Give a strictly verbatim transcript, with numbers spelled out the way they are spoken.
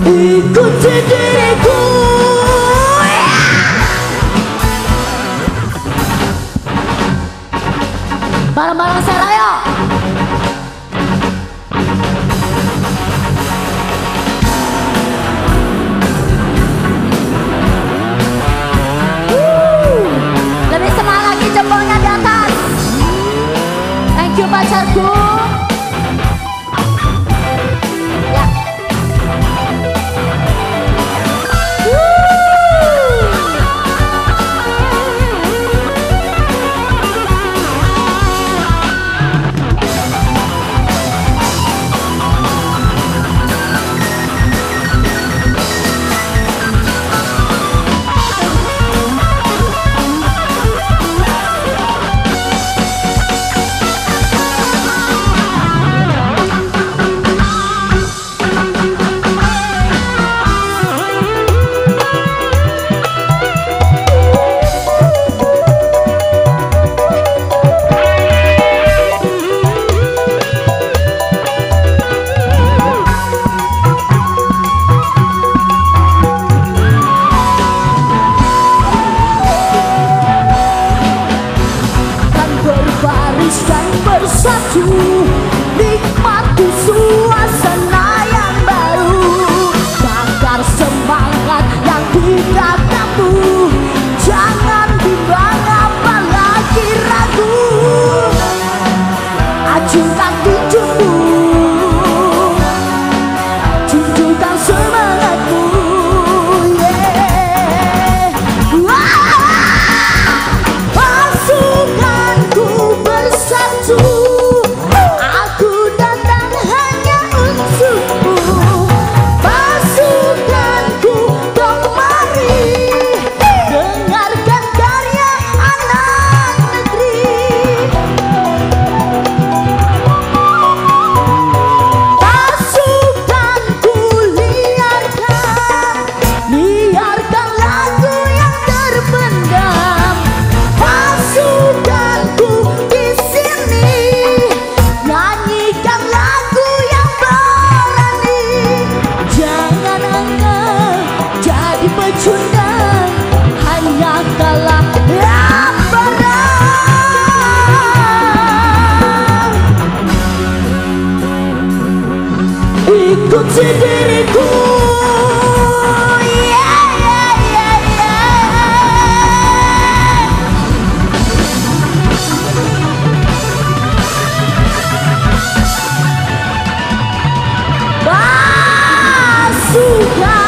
ikuti diriku. Bareng-bareng Seraya. Lebih semangat lagi, jempolnya di atas. Thank you pacarku. Ya. Dan bersatu nikmati suasana yang baru, bakar semangat yang tidak kamu. Jangan bimbang apalagi ragu, acungkan tinjumu, tunjukkan semangatmu. Yeah. Wah! Pasukanku bersatu, aku datang hanya untukmu. Pasukanku kemari, dengarkan karya anak negeri. Pasukanku liarkan, liarkan lagu yang terpendam. Pasukanku di sini, nyanyikan lagu yang berani. Jangan anggap jadi pecundang, hanya kalah yang berang. Ikuti diriku. Yeah, yeah, yeah, yeah. Pasukan